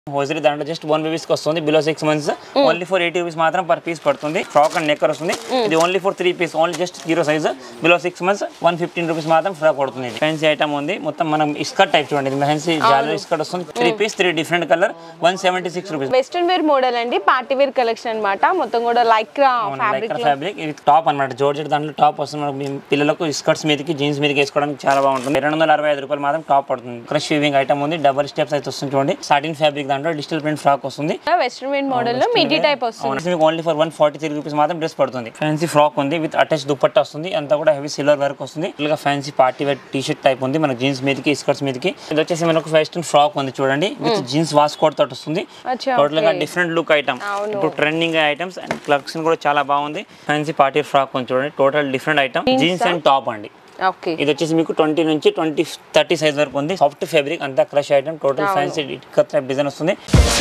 Hosiery దాంట్లో just 1 babies కి వస్తుంది below 6 months only for 80 rupees మాత్రం పర్ పీస్ పడుతుంది. ఫ్రాక్ అండ్ నెక్కర్ వస్తుంది. ఇది only for 3 piece only just 0 size below 6 months 115 rupees మాత్రం ఫ్రాక్ పడుతుంది. ఫ్యాన్సీ ఐటమ్ ఉంది. మొత్తం మనం స్కర్ట్ టైప్ చూడండి. ఫ్యాన్సీ జాలరీ స్కర్ట్ వస్తుంది. 3 piece 3 different colour 176 rupees. Western wear model అండి, పార్టీ వేర్ కలెక్షన్ అన్నమాట. మొత్తం కూడా లైక్రా ఫ్యాబ్రిక్. ఇది టాప్ అన్నమాట. జార్జెట్ దాంట్లో టాప్ వస్తుంది. మనకి పిల్లలకు స్కర్ట్స్ మీదకి జీన్స్ మీదకి వేసుకోవడానికి చాలా బాగుంటుంది. 265 రూపాయలు మాత్రం టాప్ పడుతుంది. క్రష్ వీవింగ్ ఐటమ్ ఉంది. డబుల్ స్టెప్స్ అయితే వస్తుంది చూడండి. సాటిన్ ఫ్యాబ్రిక్ దాంట్లో డిజిటల్ ప్రింట్ ఫ్రాక్ వస్తుంది. వెస్టర్న్ వేర్ మోడల్ లో మిడ్డీ టైప్ వస్తుంది. ఓన్లీ ఫర్ 143 రూపీస్ మాత్రం డ్రెస్ పడుతుంది. ఫ్యాన్సీ ఫ్రాక్ ఉంది విత్ అటాచ్ దుపట్టా వస్తుంది. అంతా కూడా హెవీ సిల్వర్ వర్క్ వస్తుంది. ఇలా fancy party wear T shirt type ఉంది. మన జీన్స్ మీదకి స్కర్ట్స్ మీదకి. ఇది వచ్చేసి మనకు వెస్టర్న్ ఫ్రాక్ ఉంది చూడండి. విత్ జీన్స్ వాష్ కోట్ తోటి వస్తుంది. టోటల్ గా డిఫరెంట్ లుక్ ఐటమ్. ఇప్పుడు ట్రెండింగ్ ఐటమ్స్ అండ్ కలెక్షన్ కూడా చాలా బాగుంది. ఫ్యాన్సీ పార్టీ ఫ్రాక్ ఉంది చూడండి. Total different item. Jeans and top అండి. ఇది వచ్చేసి మీకు 20 నుంచి 30 సైజ్ వరకు ఉంది. సాఫ్ట్ ఫ్యాబ్రిక్ అంతా crush item. Total fancy type design వస్తుంది.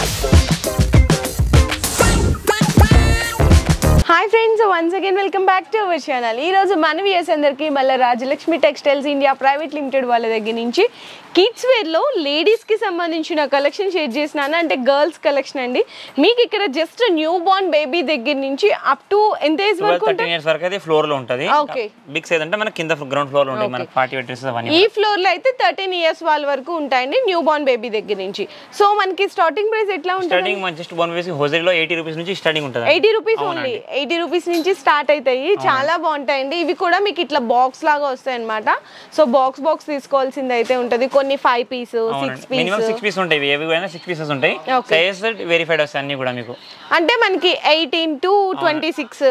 Hi friends, once again welcome back to our channel. ఈ రోజు మన వ్యూయర్స్ అందరికీ మళ్ళీ Rajalakshmi textiles India private limited వాళ్ళ దగ్గర నుంచి కిడ్స్ వేర్లో లేడీస్కి సంబంధించిన కలెక్షన్ షేర్ చేసినాను. అంటే గర్ల్స్ కలెక్షన్ అండి. మీకు ఇక్కడ జస్ట్ న్యూ బోర్న్ బేబీ దగ్గర నుంచి అప్ టు ఎంత ఏజ్ వరకు అయితే ఫ్లోర్ లో ఉంటుంది. ఓకే, బిగ్ సైజ్ అంటే మన కింద గ్రౌండ్ ఫ్లోర్ లో ఉంటాయి. మన పార్టీ వేర్ డ్రెస్సెస్ అవన్నీ ఈ ఫ్లోర్ లో అయితే 13 years వాళ్ళ వరకు ఉంటాయండి, న్యూ బోర్న్ బేబీ దగ్గర నుంచి. సో మనకి స్టార్టింగ్ ప్రైస్ ఎట్లా ఉంటుంది? స్టార్టింగ్ మన జస్ట్ 1 వేసి హోజరీలో 80 రూపీస్ నుంచి స్టార్టింగ్ ఉంటుంది. 80 రూపీస్ ఓన్లీ. 80 రూపీస్ నుంచి స్టార్ట్ అవుతాయి. చాలా బాగుంటాయండి. ఇవి కూడా మీకు ఇట్లా బాక్స్ లాగా వస్తాయి అనమాట. సో బాక్స్ తీసుకోవాల్సింది అయితే ఉంటుంది. కొన్ని 5 పీస్ 6 పీస్ మినిమం 6 పీస్ ఉంటాయి. ఏవివైనా 6 పీసెస్ ఉంటాయి. సైజ్ వెరిఫైడ్ వస్తాయి అన్ని కూడా మీకు. అంటే మనకి 18 to 26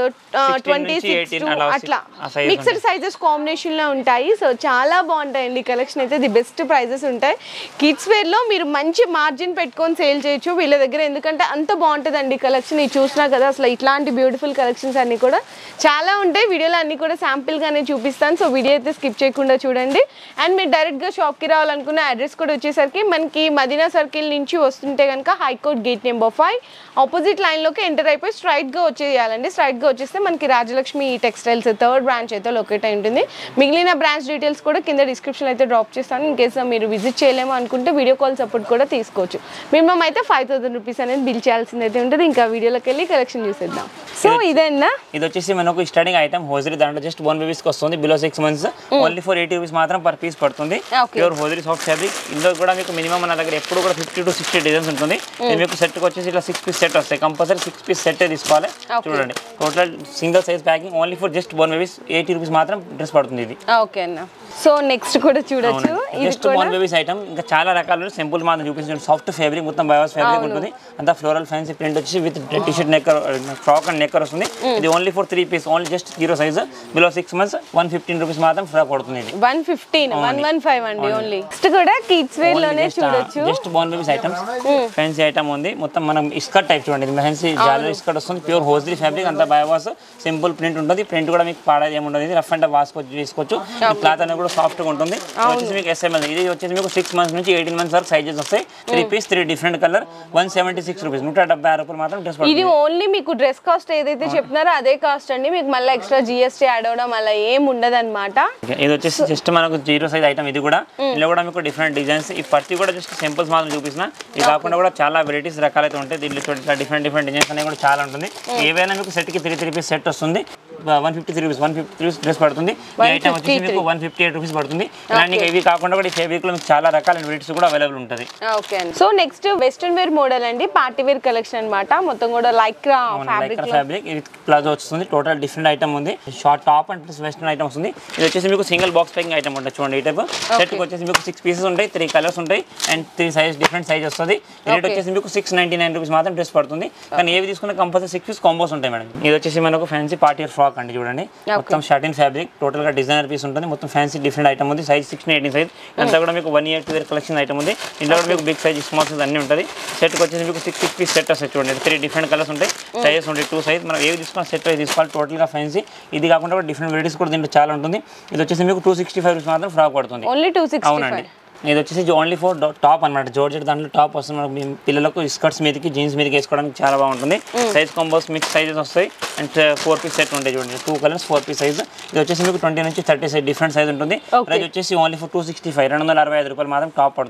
26 అట్లా మిక్స్డ్ సైజెస్ కాంబినేషన్ లో ఉంటాయి. సో చాలా బాగుంటాయండి కలెక్షన్ అయితే. ది బెస్ట్ ప్రైజెస్ ఉంటాయి. కిడ్స్ వేర్ లో మీరు మంచి మార్జిన్ పెట్టుకొని సేల్ చేయొచ్చు వీళ్ళ దగ్గర. ఎందుకంటే అంత బాగుంటుందండి కలెక్షన్. ఇది చూసినా కదా అసలు ఇట్లాంటి బ్యూటిఫుల్ కలెక్షన్స్ అన్ని కూడా చాలా ఉంటాయి. వీడియోలో అన్ని కూడా శాంపిల్ గానే చూపిస్తాను. సో వీడియో అయితే స్కిప్ చేయకుండా చూడండి. అండ్ మీరు డైరెక్ట్ గా షాప్ కి రావాలనుకున్న అడ్రస్ కూడా వచ్చేసరికి మనకి మదీనా సర్కిల్ నుంచి వస్తుంటే కనుక high court gate number 5 opposite line లోకి ఎంటర్ అయిపోయి స్ట్రైట్ గా వచ్చేయాలండి. స్ట్రైట్ గా వచ్చేస్తే మనకి రాజలక్ష్మి టెక్స్టైల్స్ 3rd బ్రాంచ్ అయితే లొకేట్ అయి ఉంటుంది. మిగిలిన బ్రాంచ్ డీటెయిల్స్ కూడా కింద డిస్క్రిప్షన్ అయితే డ్రాప్ చేస్తాను. ఇన్ కేసు మీరు విజిట్ చేయలేము అనుకుంటే వీడియో కాల్ సపోర్ట్ కూడా తీసుకోవచ్చు. మినిమం అయితే 5000 రూపీస్ అనేది బిల్ చేయాల్సింది అయితే ఉంటుంది. ఇంకా వీడియోలోకి వెళ్ళి కలెక్షన్ చూసేద్దాం. సో ఇదేనా, ఇది వచ్చేసి మనకు స్టార్టింగ్ ఐటమ్ హోజరీ దాంట్లో జస్ట్ 1 బేబీస్ కి వస్తుంది. Below 6 months only for 80 rupees మాత్రం పర్ పీస్ పడుతుంది. Pure hosiery soft fabric. ఇందులో కూడా మీకు మినిమం మన దగ్గర ఎప్పుడు కూడా 50 to 60 డిజైన్స్ ఉంటుంది. మీకు సెట్ కి వచ్చేసి ఇట్లా 6 పీస్ సెట్ వస్తాయి. కంపల్సరీ 6 పీస్ సెట్ తీసుకోవాలి. చూడండి total single size packing only for just 1 babies 80 rupees మాత్రం డ్రెస్ పడుతుంది. ఇది ఓకే అన్న. సో నెక్స్ట్ కూడా చూడొచ్చు. Just 1 babies item. ఇంకా చాలా రకాలు సింపుల్ మాత్రం చూపించండి. సాఫ్ట్ ఫ్యాబ్రిక్ మొత్తం బయోస్ ఫ్యాబ్రిక్ ఉంటుంది. అంతా ఫ్లోరల్ ఫ్యాన్సీ ప్రింట్ వచ్చేసి with T shirt knicker frock and knicker వస్తుంది. ఇది only for 3 piece only just 0 size below 6 months 115 rupees మాత్రం ఫ్రాక్ పడుతుంది. ఇది 115 115 అండి ఓన్లీ. నెక్స్ట్ కూడా కిడ్స్ వేర్ లోనే చూడొచ్చు. Just 1 babies items. Fancy item ఉంది. మొత్తం మనం స్కర్ట్ టైప్ చూడండి. ఫ్యాన్సీ జాలరీ స్కర్ట్ వస్తుంది. ప్యూర్ హోజరీ ఫ్యాబ్రిక్ అంతా బయోవాస్ సింపుల్ ప్రింట్ ఉంటుంది. ప్రింట్ కూడా మీకు పాడేది ఏముండదు. రఫ్ అండ్ వాష్ చేసుకోవచ్చు. క్లాత్ అనేది కూడా సాఫ్ట్ గా ఉంటుంది. వచ్చేసి మీకు SML. ఇది వచ్చేసి మీకు 6 months నుంచి 18 months వరకు సైజెస్ వస్తాయి. 3 పీస్ 3 డిఫరెంట్ కలర్ 176 రూపీస్ 176 రూపాయలు మాత్రం డ్రెస్ పడుతుంది. ఇది ఓన్లీ మీకు డ్రెస్ కాస్ట్ ఏదైతే చెప్తున్నారో అదే కాస్ట్ అండి. మీకు మళ్ళీ ఎక్స్ట్రా GST యాడ్ అవడం అలా ఏం ఉండదు అనమాట. ఇది వచ్చేసి జస్ట్ మనకు 0 సైజ్ ఐటమ్. ఇది కూడా ఇందులో కూడా మీకు డిఫరెంట్ డిజైన్స్. ఈ పత్తి కూడా జస్ట్ సింపుల్స్ మాత్రం చూపిస్తున్నా. ఇది కాకుండా కూడా చాలా వెరైటీస్ రకాలైతే ఉంటాయి. దీంట్లో డిఫరెంట్ డిజైన్స్ అనేవి కూడా చాలా ఉంటుంది. ఏవైనా మీకు సెట్ కి 3 పీస్ సెట్ వస్తుంది. 153 రూపీస్ డ్రెస్ పడుతుంది. ఈ ఐటమ్ వచ్చేసి మీకు 158 రూపీస్ పడుతుంది. ఇలాంటి ఇవి కాకుండా కూడా ఈ ఫ్యాబ్రిక్ లో మీకు చాలా రకాల వెరైటీస్ కూడా అవైలబుల్ ఉంటుంది. Okay. So next western wear model అండి, పార్టీ వేర్ కలెక్షన్ అన్నమాట. మొత్తం కూడా లైక్రా ఫ్యాబ్రిక్. ఇది ప్లాజో వస్తుంది. టోటల్ డిఫరెంట్ ఐటమ్ ఉంది. Short top and western item వస్తుంది. ఇది వచ్చేసి మీకు సింగిల్ బాక్స్ ప్యాకింగ్ ఐటమ్ ఉంటుంది. చూడండి ఈ టైప్ సెట్ కి వచ్చేసి మీకు 6 పీసెస్ ఉంటాయి. 3 కలర్స్ ఉంటాయి అండ్ 3 సైజ్ డిఫరెంట్ సైజ్ వస్తుంది. రేట్ వచ్చేసి మీకు 699 రూపీస్ మాత్రం డ్రెస్ పడుతుంది. కానీ ఏవి తీసుకున్న కంపల్సరీ 6 పీస్ కాంబోస్ ఉంటాయి మేడం. ఇది వచ్చేసి మనకు ఫ్యాన్సీ పార్టీ వేర్ ఫ్రాక్ అండి. చూడండి మొత్తం షాటిన్ ఫ్యాబ్రిక్. టోటల్ గా డిజైనర్ పీస్ ఉంటుంది. మొత్తం ఫ్యాన్సీ డిఫరెంట్ ఐటమ్ ఉంది. Size 16 18 size. అంతా కూడా మీకు 1 year to wear collection item ఉంది. ఇంట్లో కూడా మీకు బిగ్ సైజ్ స్మాల్ సైజ్ అన్ని ఉంటుంది. సెట్ కి వచ్చేసి మీకు 6 పీస్ సెట్ వస్తాయి. చూడండి 3 డిఫరెంట్ కలర్స్ ఉంటాయి. సైజెస్ ఉంటాయి 2 సైజ్. మనం ఏవి తీసుకున్న సెట్ వైజ్ తీసుకోవాలి. టోటల్ గా ఫ్యాన్సీ. ఇది కాకుండా కూడా డిఫరెంట్ వెరైటీస్ కూడా దీంట్లో చాలా ఉంటుంది. ఇది వచ్చేసి మీకు 265 రూపీస్ మాత్రం ఫ్రాక్ పడుతుంది. ఓన్లీ 265. అవునండి. ఇది వచ్చేసి ఓన్లీ ఫర్ టాప్ అనమాట. జార్జెట్ దాంట్లో టాప్ వస్తుంది. మనకి పిల్లలకు స్కర్ట్స్ మీదకి జీన్స్ మీదకి వేసుకోవడానికి చాలా బాగుంటుంది. సైజ్ కాంబోస్ మిక్స్ సైజెస్ వస్తాయి అండ్ 4 పీస్ సెట్ ఉంటాయి. చూడండి 2 కలర్స్ 4 పీస్ సైజ్. ఇది వచ్చేసి మీకు 20 నుంచి 30 సైజ్ డిఫరెంట్ సైజ్ ఉంటుంది. ప్రైస్ వచ్చేసి ఓన్లీ ఫర్ 265 265 రూపాయలు మాత్రం టాప్ పడుతుంది.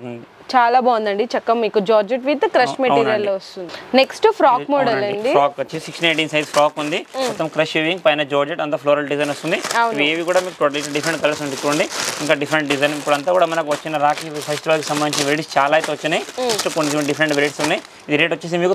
చాలా బాగుందండి చక్కగా మీకు జార్జెట్ విత్ క్రష్ మెటీరియల్ లో వస్తుంది. నెక్స్ట్ ఫ్రాక్ మోడల్ అండి. ఫ్రాక్ వచ్చి 16-18 సైజ్ ఫ్రాక్ ఉంది. మొత్తం క్రష్ వీవింగ్ పైన జార్జెట్ అంతా ఫ్లోరల్ డిజైన్ వస్తుంది. ఇవి కూడా మీకు టోటల్ డిఫరెంట్ కలర్స్ ఉంటాయి చూడండి. ఇంకా డిఫరెంట్ డిజైన్ ఇప్పుడు అంతా కూడా మనకు వచ్చిన రాఖీ ఫెస్టివల్ కి సంబంధించిన వెరైటీస్ చాలా అయితే వచ్చినాయి. కొన్ని డిఫరెంట్ వెరైటీస్ ఉన్నాయి. ఇది రేట్ వచ్చేసి మీకు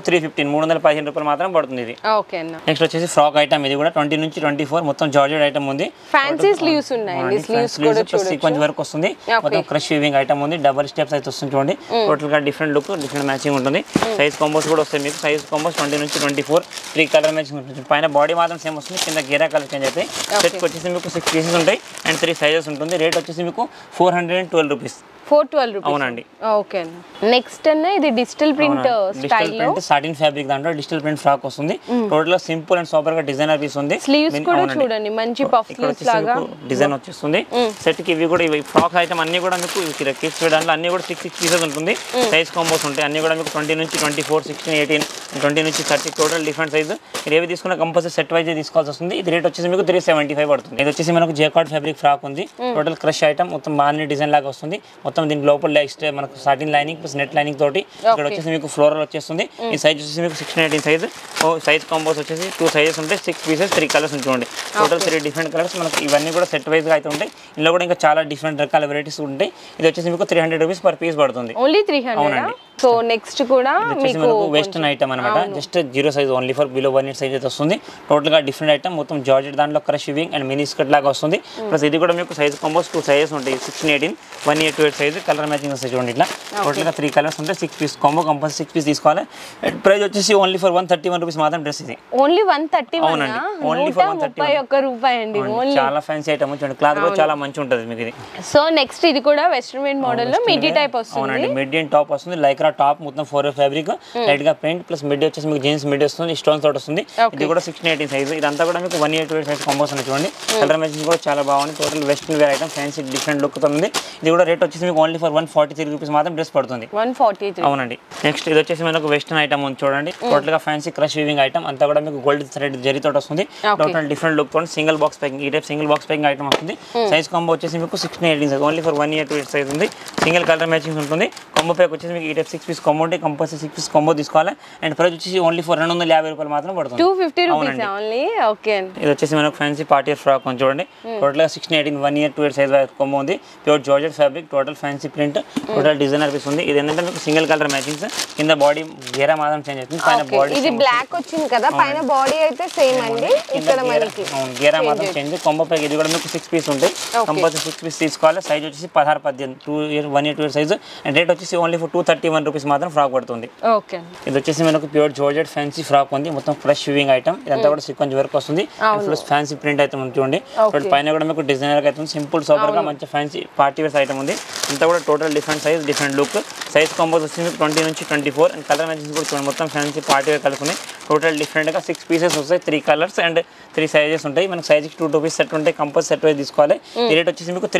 315 రూపాయలు మాత్రం పడుతుంది ఇది. ఓకే అన్న. నెక్స్ట్ వచ్చేసి ఫ్రాక్ ఐటమ్ ఇది కూడా 20 నుంచి 24 మొత్తం జార్జెట్ ఐటమ్ ఉంది. ఫ్యాన్సీ స్లీవ్స్ ఉన్నాయండి. స్లీవ్స్ కూడా చూడొచ్చు. సీక్వెన్స్ వర్క్ వస్తుంది. మొత్తం క్రష్ వీవింగ్ ఐటమ్ ఉంది. డబుల్ స్టెప్స్ అయితే వస్తుంది చూడండి. టోటల్ గా డిఫరెంట్ లుక్ డిఫరెంట్ మ్యాచింగ్ ఉంటుంది. సైజ్ కాంబోస్ కూడా వస్తాయి మీకు. సైజ్ కాంబోస్ 20 నుంచి 24 3 కలర్ మ్యాచింగ్ ఉంటుంది. పైన బాడీ మాత్రం సేమ్ వస్తుంది. కింద గేరా కలర్ చేంజ్ అవుతాయి. సెట్ వచ్చేసి మీకు 6 పీసెస్ ఉంటాయి అండ్ 3 సైజెస్ ఉంటుంది. రేట్ వచ్చేసి మీకు 412 రూపీస్. 412 రూపీస్. అవునండి. ఓకే అన్న. నెక్స్ట్ అన్న ఇది డిజిటల్ ప్రింట్ స్టైల్ లో సాటిన్ ఫ్యాబ్రిక్ దాంట్లో డిజిటల్ ప్రింట్ ఫ్రాక్ వస్తుంది. టోటల్ గా సింపుల్ అండ్ సూపర్ గా డిజైనర్ పీస్ ఉంది. స్లీవ్స్ కూడా చూడండి మంచి పఫ్ స్లీవ్స్ లాగా డిజైన్ వచ్చేస్తుంది. సెట్ కి ఇవి కూడా ఇవి ఫ్రాక్ ఐటమ్ అన్ని కూడా మీకు కిడ్స్ వేయడానికి అన్ని కూడా 6 పీసెస్ ఉంటుంది. సైజ్ కాంబోస్ ఉంటాయి. అన్ని కూడా మీకు 20 నుంచి 24 16 18 20 నుంచి 30 టోటల్ డిఫరెంట్ సైజ్. మీరు ఏవి తీసుకున్నా కంపల్సరీ సెట్ వైజ్ తీసుకోవాల్సి వస్తుంది. ఇది రేట్ వచ్చేసి మీకు 375 పడుతుంది. ఇది వచ్చేసి మనకు జేకార్డ్ ఫ్యాబ్రిక్ ఫ్రాక్ ఉంది. టోటల్ క్రష్ ఐటమ్ మొత్తం బాగా డిజైన్ లాగా వస్తుంది. మొత్తం దీని లోపల ఎక్స్ట్రా మనకు satin lining plus net lining తోటి ఇక్కడ వచ్చేసి మీకు ఫ్లోరల్ వచ్చేస్తుంది. ఈ సైజ్ వచ్చేసి మీకు 16-18 సైజ్. సైజ్ కాంబోస్ వచ్చేసి 2 సైజెస్ ఉంటాయి. 6 పీసెస్ 3 కలర్స్ ఉంటుంది. టోటల్ 3 డిఫరెంట్ కలర్స్ మనకి ఇవన్నీ కూడా సెట్ వైజ్ గా అయితే ఉంటాయి. ఇందులో కూడా ఇంకా చాలా డిఫరెంట్ రకాల వెరైటీస్ ఉంటాయి. ఇది వచ్చేసి మీకు 300 రూపీస్ పర్ పీస్ పడుతుంది. ఓన్లీ 300. అవునండి. సో నెక్స్ట్ కూడా మీకు వెస్టర్న్ ఐటమ్ అనమాట. Just 0 size only for below 1 8 size అయితే వస్తుంది. టోటల్ గా డిఫరెంట్ ఐటమ్ మొత్తం జార్జెట్ దాంట్లో crush weaving and mini skirt లాగా వస్తుంది. ప్లస్ ఇది కూడా మీకు సైజ్ కాంబోస్ 2 సైజెస్ ఉంటాయి. 16 18 1 8 2 8 సైజ్ కలర్ మ్యాచింగ్ వస్తాయి చూడండి. ఇట్లా టోటల్ గా 3 కలర్స్ ఉంటాయి. 6 పీస్ కాంబో కంపల్సరీ 6 పీస్ తీసుకోవాలి. ప్రైస్ వచ్చేసి ఓన్లీ ఫర్ 131 రూపీస్ మాత్రం డ్రెస్ ఇది. ఓన్లీ 131. అవునండి. ఓన్లీ ఫర్ 131 రూపాయి అండి. చాలా ఫ్యాన్సీ ఐటమ్ చూడండి. క్లాత్ కూడా చాలా మంచి ఉంటుంది మీకు ఇది. సో నెక్స్ట్ ఇది కూడా వెస్టర్న్ వేర్ మోడల్ లో మిడ్డీ టైప్ వస్తుంది. అవునండి. మిడ్డీ టాప్ వస్తుంది. లైక్రా టాప్ మొత్తం 4 ఫ్యాబ్రిక్ లైట్ గా ప్రింట్ ప్లస్ మిడ్డీ వచ్చేసి మీకు జీన్స్ మిడ్డీ వస్తుంది. స్టోన్స్ తోటి వస్తుంది. ఇది కూడా 16 18 సైజ్. ఇదంతా కూడా మీకు 1 8 2 సైజ్ కాంబోస్ ఉన్నాయి చూడండి. కలర్ మ్యాచింగ్ కూడా చాలా బాగుంది. Total western wear item fancy different look తో ఉంది. ఇది కూడా రేట్ వచ్చేసి మీకు ఓన్లీ ఫర్ 143 రూపీస్ మాత్రం డ్రెస్ పడుతుంది. 143. అవునండి. నెక్స్ట్ ఇది వచ్చేసి మనకు వెస్టర్న్ ఐటమ్ ఉంది చూడండి. టోటల్ గా ఫ్యాన్సీ క్రష్ వీవింగ్ ఐటమ్ అంతా కూడా మీకు గోల్డ్ థ్రెడ్ జరీ తోటి వస్తుంది. టోటల్ డిఫరెంట్ లుక్ తో సింగిల్ బాక్స్ ప్యాకింగ్ ఈ type single box packing item వస్తుంది. సైజ్ కాంబో వచ్చేసి మీకు 16 18 సైజ్ ఓన్లీ ఫర్ 1 8 2 సైజ్ ఉంది. సింగిల్ కలర్ మ్యాచింగ్ ఉంటుంది. కాంబో ప్యాక్ వచ్చేసి మీకు ఈ టైప్ 6 పీస్ కాంబో ఉంటే కంపల్సరీ 6 పీస్ కాంబో తీసుకోవాలి. అండ్ ప్రైస్ వచ్చేసి ఓన్లీ ఫర్ 250 రూపాయలు మాత్రం పడుతుంది. 250 రూపీస్ ఓన్లీ. ఓకే. ఇది వచ్చేసి మనకు ఫ్యాన్సీ పార్టీ ఫ్రాక్ ఉంది చూడండి. టోటల్ గా 16 18 1 8 2 సైజ్ కాంబో ఉంది. Pure georgette fabric total fancy print total designer piece ఉంది. ఇది ఏంటంటే మీకు సింగిల్ కలర్ మ్యాచింగ్స్. కింద బాడీ గేరా మాత్రం చేంజ్ అవుతుంది. పైన బాడీ ఇది బ్లాక్ వచ్చింది కదా. పైన బాడీ అయితే సేమ్ అండి. ఇక్కడ మనకి గేరా మాత్రం చేంజ్. కాంబో ప్యాక్ ఇది కూడా మీకు 6 పీస్ ఉంటాయి. కంపల్సరీ 6 పీస్ తీసుకోవాలి. సైజ్ వచ్చేసి 16 18 1 8 2 సైజ్. అండ్ రేట్ వచ్చేసి ఓన్లీ ఫర్ 231 రూపీస్ మాత్రం ఫ్రాక్ పడుతుంది. ఓకే. ఇది వచ్చేసి మనకు ప్యూర్ జార్జెట్ ఫ్యాన్సీ ఫ్రాక్ ఉంది. మొత్తం ఫ్రెష్ వీవింగ్ ఐటమ్. ఇదంతా కూడా సీక్వెన్స్ వర్క్ వస్తుంది. ప్లస్ ఫ్యాన్సీ ప్రింట్ అయితే ఉంటుంది. పైన కూడా మీకు డిజైనర్ అయితే సింపుల్ సూపర్ గా మంచి ఫ్యాన్సీ పార్టీ వేర్ ఐటమ్ ఉంది. అంతా కూడా total different size different look. Size combos వచ్చి మీకు 20 నుంచి 24 అండ్ కలర్ మ్యాచింగ్ కూడా చూడండి. మొత్తం ఫ్యాన్సీ పార్టీ వేర్ కలర్స్ ఉన్నాయి. టోటల్ డిఫరెంట్ గా 6 పీసెస్ వస్తాయి. 3 కలర్స్ అండ్ 3 సైజెస్ ఉంటాయి. మనకు సైజ్ కి 2 పీస్ సెట్ ఉంటాయి. కంపల్సరీ సెట్ వైజ్ తీసుకోవాలి. ఈ రేట్ వచ్చేసి మీకు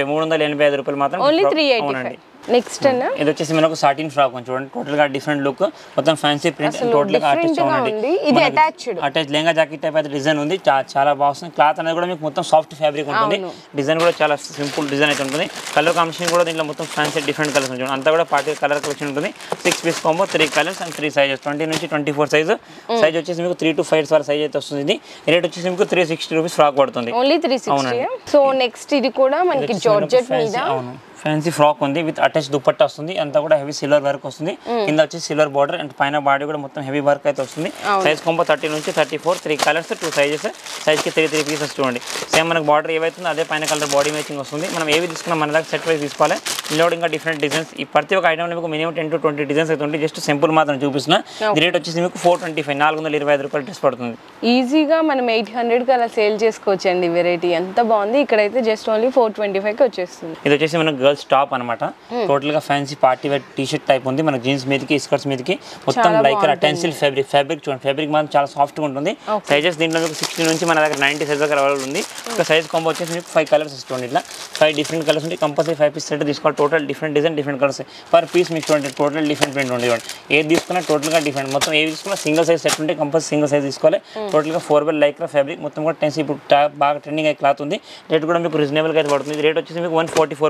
385 రూపాయలు మాత్రం. అవునండి. నెక్స్ట్ అన్న ఇది వచ్చేసి మనకు సాటిన్ ఫ్రాక్ చూడండి. టోటల్ గా డిఫరెంట్ లుక్ మొత్తం ఫ్యాన్సీ ప్రింట్ టోటల్ గా ఆర్టిస్ట్ ఉండండి. ఇది అటాచ్డ్ లెహంగా జాకెట్ టైప్ అయితే డిజైన్ ఉంది. చాలా బాగుంది. క్లాత్ అనేది కూడా మీకు మొత్తం సాఫ్ట్ ఫ్యాబ్రిక్ ఉంటుంది. డిజైన్ కూడా చాలా సింపుల్ డిజైన్ అయితే ఉంటుంది. కలర్ కాంబినేషన్ కూడా దీంట్లో మొత్తం ఫ్యాన్సీ డిఫరెంట్ కలర్స్ చూడండి. అంతా కూడా పార్టీ కలర్ కలెక్షన్ ఉంటుంది. 6 piece combo 3 colours and 3 sizes 20 నుంచి 24 సైజ్. సైజ్ వచ్చేసి మీకు 3 to 5 వరకు సైజ్ అయితే వస్తుంది. ఇది రేట్ వచ్చేసి మీకు 360 రూపీస్ ఫ్రాక్ పడుతుంది. ఓన్లీ 360. సో నెక్స్ట్ ఇది కూడా మనకి జార్జెట్ మీద ఫ్యాన్సీ ఫ్రాక్ ఉంది. విత్ అటాచ్ దుపట్టా వస్తుంది. అంతా కూడా హెవీ సిల్వర్ వర్క్ వస్తుంది. కింద వచ్చి సిల్వర్ బార్డర్ అండ్ పైన బాడీ కూడా మొత్తం హెవీ వర్క్ అయితే వస్తుంది. సైజ్ కాంబో 30 నుంచి 34 3 కలర్స్ 2 సైజెస్. సైజ్ కి 3 పీసెస్ చూడండి. సేమ్ మనకు బార్డర్ ఏవైతుందో అదే పైన కలర్ బాడీ మ్యాచింగ్ వస్తుంది. మనం ఏవి తీసుకున్నా మన దగ్గర సెట్ వైజ్ తీసుకోవాలి. ఇందులో ఇంకా డిఫరెంట్ డిజైన్స్ ఈ ప్రతి ఒక్క ఐటమ్ మీకు మినిమం 10 to 20 డిజైన్స్ అయితే ఉంటాయి. జస్ట్ సింపుల్ మాత్రం చూపిస్తున్నా. రేట్ వచ్చేసి మీకు 425 425 రూపాయలు డ్రెస్ పడుతుంది. ఈజీగా మనం 800 కి అలా సేల్ చేసుకోవచ్చు అండి. వెరైటీ ఎంత బాగుంది. ఇక్కడైతే జస్ట్ ఓన్లీ 425 కి వచ్చేస్తుంది. ఇది వచ్చేసి మనకు గర్ల్స్ టాప్ అనమాట. టోటల్ గా fancy party wear T shirt type ఉంది. మనకి జీన్స్ మీదకి స్కర్ట్స్ మీదకి మొత్తం లైక్ టెన్సిల్ ఫ్యాబ్రిక్ చూడండి. ఫ్యాబ్రిక్ మాత్రం చాలా సాఫ్ట్ గా ఉంటుంది. సైజెస్ దీంట్లో మీకు 60 నుంచి మన దగ్గర 90 సైజ్ దగ్గర అవైలబుల్ ఉంది. ఒక సైజ్ కాంబో వచ్చేసి మీకు 5 కలర్స్ వస్తుంది. ఇట్లా 5 డిఫరెంట్ కలర్స్ ఉంటాయి. కంపల్సరీ 5 పీస్ సెట్ తీసుకోవాలి. Total different design different colours per piece మీకు చూడండి. టోటల్ డిఫరెంట్ ప్రింట్ ఉంది. ఏది తీసుకున్నా టోటల్ గా డిఫరెంట్. మొత్తం ఏది తీసుకున్నా సింగిల్ సైజ్ సెట్ ఉంటే కంపల్సరీ సింగిల్ సైజ్ తీసుకోవాలి. టోటల్ గా 4 లైక్రా ఫ్యాబ్రిక్ మొత్తం కూడా టెన్సిల్ ఇప్పుడు బాగా ట్రెండింగ్ అయ్యే క్లాత్ ఉంది. రేట్ కూడా మీకు రీజనబుల్ గా అయితే పడుతుంది. రేట్ వచ్చేసి మీకు 144 రూపీస్ మాత్రం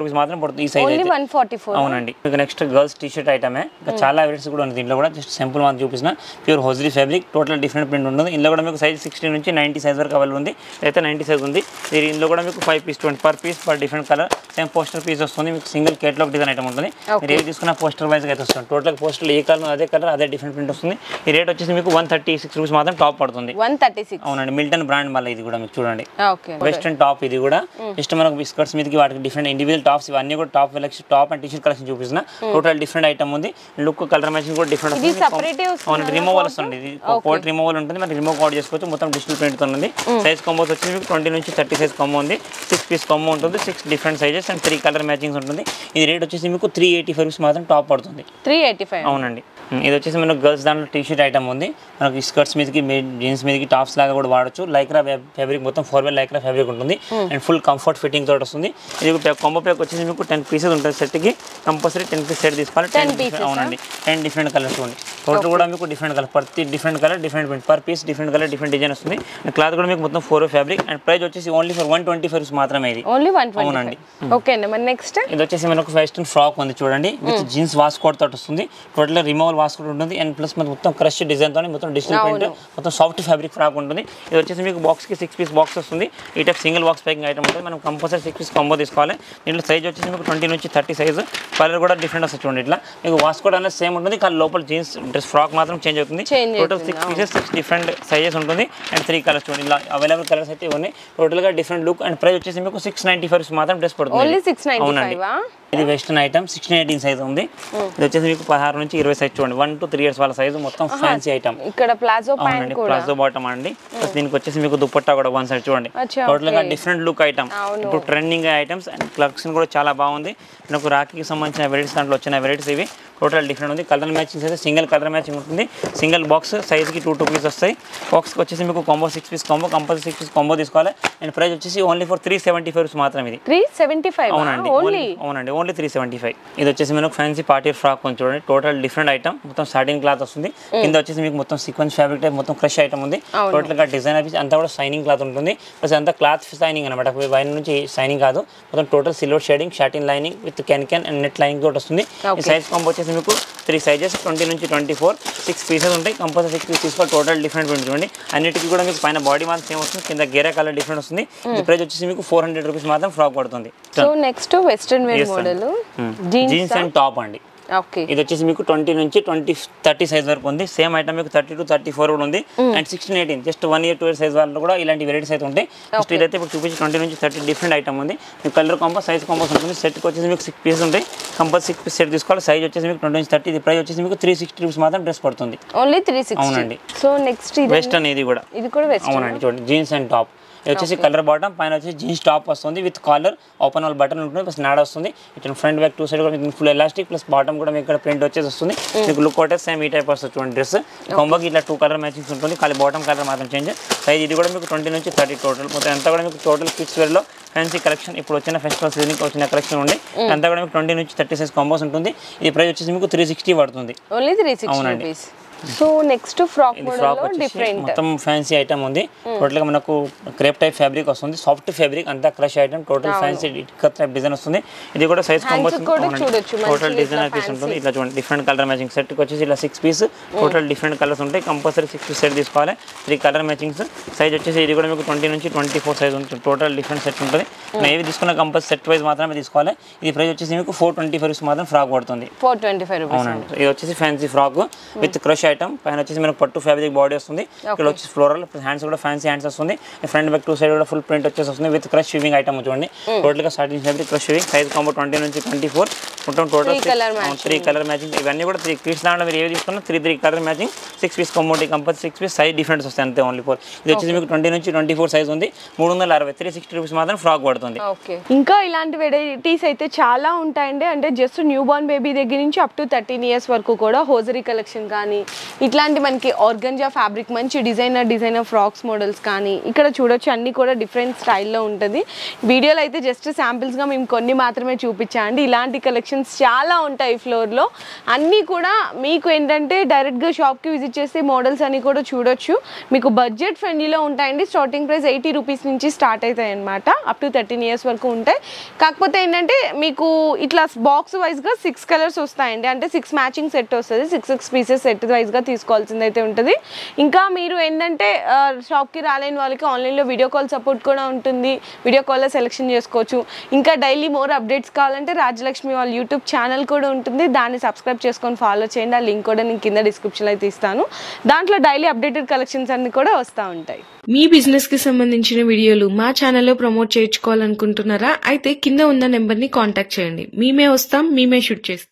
పడుతుంది ఈ సైజ్ అయితే. 144. అవునండి. మీకు నెక్స్ట్ గర్ల్స్ టీ షర్ట్ ఐటమే, ఇంకా చాలా వెరైటీస్ కూడా ఉంది దీంట్లో కూడా. జస్ట్ సింపుల్ మనం చూపిస్తున్నా, pure hosiery fabric, total different print ఉంటుంది. ఇందులో కూడా మీకు సైజ్ 60 నుంచి 90 సైజ్ వరకు అవైలబుల్ ఉంది. అయితే 90 సైజ్ ఉంది. ఇందులో కూడా మీకు 5 piece 20 per piece per different colour same poster piece వస్తుంది. మీకు సింగిల్ కేటలాగ్ డిజైన్ ఐటమ్ ఉంటుంది. మీరు ఏది తీసుకున్న పోస్టర్ వైజ్గా అయితే వస్తుంది. టోటల్ పోస్టర్ ఏ కలర్ అదే కలర్ అదే డిఫరెంట్ ప్రింట్ వస్తుంది. ఈ రేట్ వచ్చేసి మీకు 136 రూపీస్ మాత్రం టాప్ పడుతుంది. 136. అవునండి. మిల్టన్ బ్రాండ్ మళ్ళీ ఇది కూడా మీకు చూడండి ఓకే. వెస్టర్న్ టాప్ ఇది కూడా. జస్ట్ మనకు బిస్కట్స్ మీదకి వాటికి డిఫరెంట్ ఇండివిజువల్ టాప్స్ ఇవన్నీ కూడా top collection, top and T shirt collection చూపిస్తున్నా. టోటల్ డిఫరెంట్ ఐటమ్ ఉంది. లుక్ కలర్ మ్యాచింగ్ కూడా డిఫరెంట్ ఇది సెపరేట్ అవునండి. రిమూవల్ వస్తుంది. ఇది కోట్ రిమూవల్ ఉంటుంది. మరి రిమూవ్ అవుట్ చేసుకోవచ్చు. మొత్తం డిజిటల్ ప్రింట్ తో ఉంది. సైజ్ కాంబోస్ వచ్చి మీకు 20 నుంచి 30 సైజ్ కాంబో ఉంది. 6 పీస్ కాంబో ఉంటుంది. 6 different sizes and 3 colour matchings ఉంటుంది. ఇది రేట్ వచ్చేసి మీకు 385 రూపీస్ మాత్రం టాప్ పడుతుంది. 385. అవునండి. ఇది వచ్చేసి మనకు గర్ల్స్ దాంట్లో టీ-షర్ట్ ఐటమ్ ఉంది. మనకి స్కర్ట్స్ మీదకి జీన్స్ మీదకి టాప్స్ లాగా కూడా వాడచ్చు. లైక్రా ఫ్యాబ్రిక్ మొత్తం 4 లైక్రా ఫ్యాబ్రిక్ ఉంటుంది అండ్ ఫుల్ కంఫర్ట్ ఫిట్టింగ్ తోటి వస్తుంది. ఇది కాంబో ప్యాక్ వచ్చేసి మీకు 10 పీసెస్ ఉంటుంది. సెట్కి కంపల్సరీ 10 పీస్ సెట్ తీసుకోవాలి. 10 పీసెస్. అవునండి. 10 డిఫరెంట్ కలర్స్ ఉంది. టోటల్ కూడా మీకు డిఫరెంట్ కలర్, ప్రతి different colour different print, per piece different colour different design వస్తుంది. క్లాత్ కూడా మీకు మొత్తం 4 ఫ్యాబ్రిక్ అండ్ ప్రైస్ వచ్చేసి ఓన్లీ ఫర్ 125 రూపీస్ మాత్రమే. ఇది ఓన్లీ 125. అవునండి. ఓకే అండి. మరి నెక్స్ట్ ఇది వచ్చేసి మనకు వెస్టర్న్ ఫ్రాక్ ఉంది చూడండి. విత్ జీన్స్ వాస్కోట్ తోటి వస్తుంది. టోటల్ రిమూవల్ వాస్కోట్ ఉంటుంది అండ్ ప్లస్ మొత్తం క్రష్ డిజైన్ తో మొత్తం డిజిటల్ ప్రింట్ మొత్తం సాఫ్ట్ ఫ్యాబ్రిక్ ఫ్రాక్ ఉంటుంది. ఇది వచ్చేసి మీకు బాక్స్ కి 6 పీస్ బాక్స్ వస్తుంది. ఈ type single box packing item ఉంటుంది. మనం కంపల్సరీ 6 పీస్ కాంబో తీసుకోవాలి. దీంట్లో సైజ్ వచ్చేసి మీకు 20 నుంచి 30 సైజ్. కలర్ కూడా డిఫరెంట్ వస్తుంది చూడండి. ఇట్లా మీకు వాస్కోట్ అనేది సేమ్ ఉంటుంది కానీ లోపల జీన్స్ డ్రెస్ ఫ్రాక్ మాత్రం చేంజ్ అవుతుంది. టోటల్ 6 పీసెస్ 6 డిఫరెంట్ సైజెస్ ఉంటుంది అండ్ 3 కలర్స్ చూడండి. ఇలా అవైలబుల్ కలర్స్ అయితే ఇవన్నీ. టోటల్ గా డిఫరెంట్ లుక్ అండ్ ప్రైస్ వచ్చేసి మీకు 695 మాత్రం డ్రెస్ పడుతుంది. ఓన్లీ 695. ఇది వెస్టర్న్ ఐటమ్ 16-18 సైజ్ ఉంది. ఇది వచ్చేసి మీకు 16 నుంచి 20 సైజ్ చూడండి. 1 to 3 ఇయర్స్ వాళ్ళ సైజ్. మొత్తం ఫ్యాన్సీ ఐటమ్. ఇక్కడ ప్లాజో ప్యాంట్ కూడా, ప్లాజో బాటమ్ అండి. దీనికి వచ్చేసి మీకు దుపట్టా కూడా వన్ సైడ్ చూడండి. టోటల్ గా డిఫరెంట్ లుక్ ఐటమ్. ఇప్పుడు ట్రెండింగ్ ఐటమ్స్ అండ్ కలెక్షన్ కూడా చాలా బాగుంది. నాకు రాఖీకి సంబంధించిన వెరైటీస్ దాంట్లో వచ్చిన వెరైటీస్ ఇవి. టోటల్ డిఫరెంట్ ఉంది. కలర్ మ్యాచింగ్స్ అయితే సింగిల్ కలర్ మ్యాచింగ్ ఉంటుంది. సింగిల్ బాక్స్ సైజ్కి 2 పీస్ వస్తాయి. బాక్స్కి వచ్చేసి మీకు combo 6 piece combo, compulsory 6 piece combo తీసుకోవాలి. అండ్ ప్రైస్ వచ్చేసి ఓన్లీ ఫర్ 375 మాత్రం. ఇది 375. అవునండి. అవునండి. ఓన్లీ 375. ఇది వచ్చేసి మనకు ఫ్యాన్సీ పార్టీ ఫ్రాక్ కొంచెం చూడండి. Total different item. మొత్తం సాటిన్ క్లాత్ వస్తుంది. కింద వచ్చేసి మీకు మొత్తం సీక్వెన్స్ ఫ్యాబ్రిక్ టైప్ మొత్తం క్రష్ ఐటమ్ ఉంది. టోటల్ గా డిజైన్ ఆఫీస్ అంతా కూడా షైనింగ్ క్లాత్ ఉంటుంది. ప్లస్ అంతా క్లాత్ షైనింగ్ అనమాట. వైన్ నుంచి షైనింగ్ కాదు, మొత్తం total silver shading, satin lining with can and net lining తోటి వస్తుంది. ఈ సైజ్ కాంబో వచ్చేసి మీకు 3 సైజెస్ 20 నుంచి 24 6 పీసెస్ ఉంటాయి. కంపల్సరీ 6 పీస్ తీసుకోవాలి. టోటల్ డిఫరెంట్ ప్రింట్ చూడండి. అన్నిటికీ కూడా మీకు పైన బాడీ మాత్రం సేమ్ వస్తుంది. కింద గేరా కలర్ డిఫరెంట్ వస్తుంది. ఈ ప్రైస్ వచ్చేసి మీకు 400 రూపీస్ మాత్రం ఫ్రాక్ పడుతుంది. So next western wear model jeans and top అండి. ఇది వచ్చేసి మీకు 20 నుంచి 30 సైజ్ వరకు ఉంది. సేమ్ ఐటమ్ మీకు 30 to 34 కూడా ఉంది. And 16-18 just 1 year 2 year size వాళ్ళు కూడా ఇలాంటి వెరైటీస్ అయితే ఉంటాయి. జస్ట్ ఇదైతే ఇప్పుడు చూపించి 20 నుంచి 30 డిఫరెంట్ ఐటమ్ ఉంది. మీకు కలర్ కాంబో సైజ్ కాంబోస్ ఉంటుంది. సెట్కి వచ్చేసి మీకు 6 పీసెస్ ఉంటాయి. కంపల్సరీ 6 పీస్ సెట్ తీసుకోవాలి. సైజ్ వచ్చేసి మీకు 20 నుంచి 30. ఇది ప్రైస్ వచ్చేసి మీకు 360 రూపీస్ మాత్రం డ్రెస్ పడుతుంది. ఓన్లీ 360. అవునండి. సో నెక్స్ట్ వెస్టర్న్ ఇది కూడా వెస్టర్న్. అవునండి. చూడండి జీన్స్ అండ్ టాప్. ఇది వచ్చేసి కలర్ బాటమ్, పైన వచ్చేసి జీన్స్ టాప్ వస్తుంది with collar, open wall button ఉంటుంది, ప్లస్ నాడ వస్తుంది. ఇట్లా ఫ్రంట్ బ్యాక్ 2 సైడ్ కూడా మీకు ఫుల్ ఎలాస్టిక్, ప్లస్ బాటమ్ కూడా మీకు ఇక్కడ ప్రింట్ వచ్చేసి వస్తుంది. మీకు లుక్ ఒకటే సేమ్ ఈ టైప్ వస్తుంది చూడండి డ్రెస్. కాంబోకి ఇట్లా 2 కలర్ మ్యాచింగ్స్ ఉంటుంది. ఖాళీ బాటమ్ కలర్ మాత్రం చేంజ్. సైజ్ ఇది కూడా మీకు 20 నుంచి 30 టోటల్. మొత్తం అంతా కూడా మీకు టోటల్ కిడ్స్ వేర్లో ఫ్యాన్సీ కలెక్షన్ ఇప్పుడు వచ్చిన ఫెస్టివల్ సీజన్కి వచ్చిన కలెక్షన్ ఉంది. అంతా కూడా మీకు 20 నుంచి 30 సైజ్ కాంబోస్ ఉంటుంది. ఈ ప్రైస్ వచ్చేసి మీకు 360 పడుతుంది. Only 360 rupees. So next frock model different మొత్తం ఫ్యాన్సీ ఐటమ్ ఉంది. టోటల్ గా మనకు క్రేప్ టైప్ ఫ్యాబ్రిక్ వస్తుంది. సాఫ్ట్ ఫ్యాబ్రిక్ అంతా crush item. Total fancy type design వస్తుంది. ఇది కూడా size combo total designer piece ఉంటుంది. ఇట్లా చూడండి డిఫరెంట్ కలర్ మ్యాచింగ్. సెట్ కి వచ్చేసి ఇలా 6 పీస్ టోటల్ డిఫరెంట్ కలర్స్ ఉంటాయి. కంపల్సరీ 6 పీస్ సెట్ తీసుకోవాలి. 3 కలర్ మ్యాచింగ్స్. సైజ్ వచ్చేసి ఇది కూడా మీకు 20 నుంచి 24 సైజ్ ఉంటుంది. టోటల్ డిఫరెంట్ సెట్ ఉంటుంది. ఏవి తీసుకున్న కంపల్సరీ సెట్ వైజ్ మాత్రమే తీసుకోవాలి. ఇది ప్రైస్ వచ్చేసి మీకు 425 రూపీస్ మాత్రం ఫ్రాక్ పడుతుంది. 425 రూపీస్. అవునండి. ఇది వచ్చేసి fancy frock with crush item. పైన వచ్చేసి మనకు పట్టు ఫ్యాబ్రిక్ బాడీ వస్తుంది. ఇక్కడ వచ్చేసి ఫ్లోరల్, హ్యాండ్స్ కూడా ఫ్యాన్సీ హ్యాండ్స్ వస్తుంది. ఫ్రంట్ బ్యాక్ 2 సైడ్ కూడా ఫుల్ ప్రింట్ వచ్చేసి వస్తుంది విత్ క్రష్ షివింగ్ ఐటమ్ చూడండి. టోటల్ గా satin fabric crush shirring. Size combo 20 నుంచి 24. మొత్తం టోటల్ 3 కలర్ మ్యాచింగ్. ఇవన్నీ కూడా 3 కిడ్స్ దాంట్లో మీరు ఏవి తీసుకున్నా 3 colour matching. 6 piece combo compulsory 6 piece. Size difference వస్తాయి అంతే ఓన్లీ 4. ఇది వచ్చేసి మీకు 20 నుంచి 24 సైజ్ ఉంది. 360 360 రూపీస్ మాత్రం ఫ్రాక్ పడుతుంది. ఇంకా ఇలాంటి వెరైటీస్ అయితే చాలా ఉంటాయండి. అంటే జస్ట్ న్యూ బోర్న్ బేబీ దగ్గర నుంచి అప్ టు 13 ఇయర్స్ వరకు కూడా హోజరీ కలెక్షన్ కానీ ఇట్లాంటి మనకి ఆర్గంజా ఫ్యాబ్రిక్ మంచి డిజైనర్ ఫ్రాక్స్ మోడల్స్ కానీ ఇక్కడ చూడొచ్చు. అన్ని కూడా డిఫరెంట్ స్టైల్లో ఉంటుంది. వీడియోలో అయితే జస్ట్ శాంపిల్స్గా మేము కొన్ని మాత్రమే చూపించామండి. ఇలాంటి కలెక్షన్ కలెక్షన్స్ చాలా ఉంటాయి ఫ్లోర్లో. అన్నీ కూడా మీకు ఏంటంటే డైరెక్ట్గా షాప్కి విజిట్ చేస్తే మోడల్స్ అన్నీ కూడా చూడొచ్చు. మీకు బడ్జెట్ ఫ్రెండ్లీలో ఉంటాయండి. స్టార్టింగ్ ప్రైస్ 80 రూపీస్ నుంచి స్టార్ట్ అవుతాయి అనమాట. అప్ టు 13 ఇయర్స్ వరకు ఉంటాయి. కాకపోతే ఏంటంటే మీకు ఇట్లా బాక్స్ వైజ్గా 6 కలర్స్ వస్తాయండి. అంటే 6 మ్యాచింగ్ సెట్ వస్తుంది. 6 పీసెస్ సెట్ వైజ్గా తీసుకోవాల్సింది అయితే ఉంటుంది. ఇంకా మీరు ఏంటంటే షాప్కి రాలేని వాళ్ళకి ఆన్లైన్లో వీడియో కాల్ సపోర్ట్ కూడా ఉంటుంది. వీడియో కాల్లో సెలెక్షన్ చేసుకోవచ్చు. ఇంకా డైలీ మోర్ అప్డేట్స్ కావాలంటే రాజలక్ష్మి వాళ్ళ యూట్యూబ్ ఛానల్ కూడా ఉంటుంది. దాన్ని సబ్స్క్రైబ్ చేసుకొని ఫాలో చేయండి. ఆ లింక్ కూడా నేను కింద డిస్క్రిప్షన్లో అయితే ఇస్తాను. దాంట్లో డైలీ అప్డేటెడ్ కలెక్షన్స్ అన్ని కూడా వస్తూ ఉంటాయి. మీ బిజినెస్ కి సంబంధించిన వీడియోలు మా ఛానల్లో ప్రమోట్ చేయించుకోవాలనుకుంటున్నారా? అయితే కింద ఉన్న నెంబర్ ని కాంటాక్ట్ చేయండి. మేమే వస్తాం, మేమే షూట్ చేస్తాం.